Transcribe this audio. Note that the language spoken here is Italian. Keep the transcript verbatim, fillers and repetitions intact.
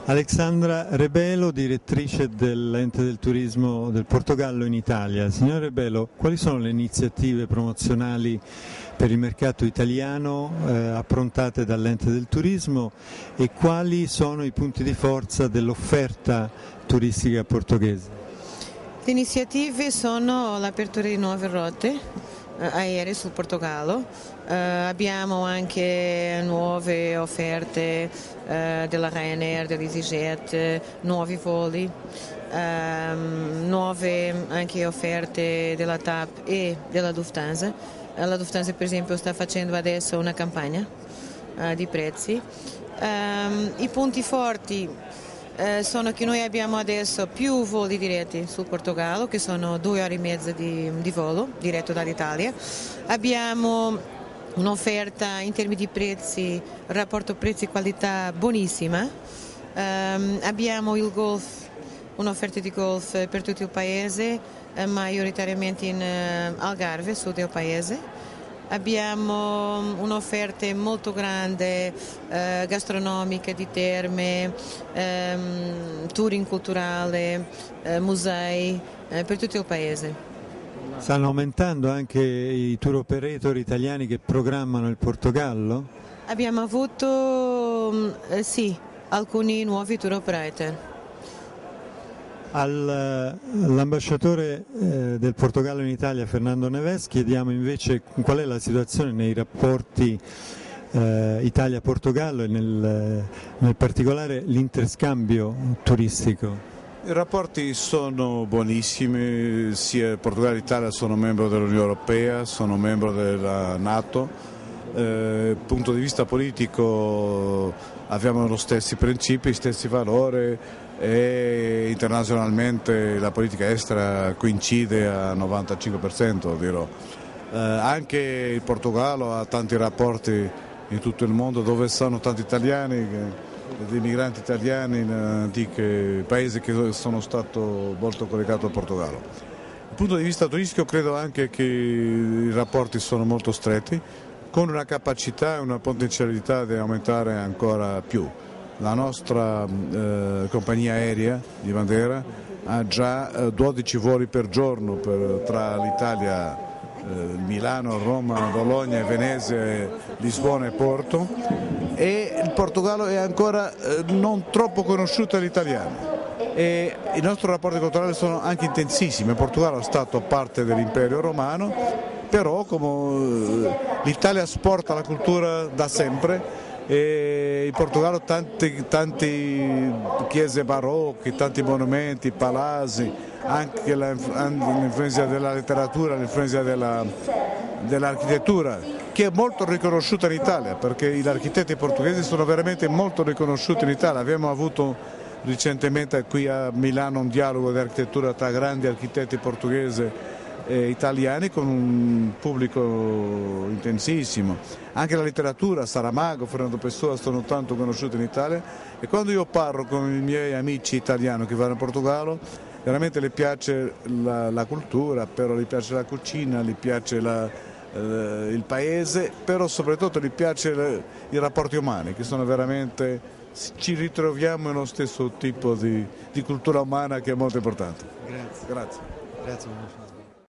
Alexandra Rebelo, direttrice dell'Ente del Turismo del Portogallo in Italia. Signora Rebelo, quali sono le iniziative promozionali per il mercato italiano eh, approntate dall'Ente del Turismo e quali sono i punti di forza dell'offerta turistica portoghese? Le iniziative sono l'apertura di nuove rotte aeree sul Portogallo, uh, abbiamo anche nuove offerte uh, della Ryanair, dell'EasyJet, nuovi voli, um, nuove anche offerte della T A P e della Lufthansa. Uh, la Lufthansa per esempio sta facendo adesso una campagna uh, di prezzi. Um, I punti forti Eh, sono che noi abbiamo adesso più voli diretti sul Portogallo, che sono due ore e mezza di, di volo diretto dall'Italia. Abbiamo un'offerta in termini di prezzi, rapporto prezzi-qualità buonissima. Um, abbiamo il golf, un'offerta di golf per tutto il paese, eh, majoritariamente in uh, Algarve, sud del paese. Abbiamo un'offerta molto grande eh, gastronomica, di terme, ehm, touring culturale, eh, musei eh, per tutto il paese. Stanno aumentando anche i tour operator italiani che programmano il Portogallo? Abbiamo avuto eh, sì, alcuni nuovi tour operator. All'ambasciatore eh, del Portogallo in Italia, Fernando Neves, chiediamo invece qual è la situazione nei rapporti eh, Italia-Portogallo e nel, nel particolare l'interscambio turistico. I rapporti sono buonissimi, sia Portogallo che Italia sono membro dell'Unione Europea, sono membro della NATO. Dal eh, punto di vista politico abbiamo gli stessi principi, gli stessi valori e internazionalmente la politica estera coincide al novantacinque per cento, dirò. Eh, anche il Portogallo ha tanti rapporti in tutto il mondo dove sono tanti italiani, dei migranti italiani in antichi paesi che sono stati molto collegati al Portogallo. Dal punto di vista turistico credo anche che i rapporti sono molto stretti, con una capacità e una potenzialità di aumentare ancora più. La nostra eh, compagnia aerea di bandiera ha già eh, dodici voli per giorno per, tra l'Italia, eh, Milano, Roma, Bologna, Venezia, Lisbona e Porto, e il Portogallo è ancora eh, non troppo conosciuto agli italiani. E i nostri rapporti culturali sono anche intensissimi. Il Portogallo è stato parte dell'Imperio Romano, però come l'Italia esporta la cultura da sempre e in Portogallo tanti, tanti chiese barocche, tanti monumenti, palazzi, anche l'influenza della letteratura, l'influenza della, dell'architettura, che è molto riconosciuta in Italia, perché gli architetti portoghesi sono veramente molto riconosciuti in Italia. Abbiamo avuto recentemente qui a Milano un dialogo di architettura tra grandi architetti portoghesi e italiani con un pubblico intensissimo. Anche la letteratura, Saramago, Fernando Pessoa sono tanto conosciuti in Italia, e quando io parlo con i miei amici italiani che vanno in Portogallo veramente le piace la, la cultura, però gli piace la cucina, gli piace la, eh, il paese, però soprattutto gli piace le, i rapporti umani, che sono veramente, ci ritroviamo in uno stesso tipo di, di cultura umana che è molto importante. Grazie. Grazie. Grazie.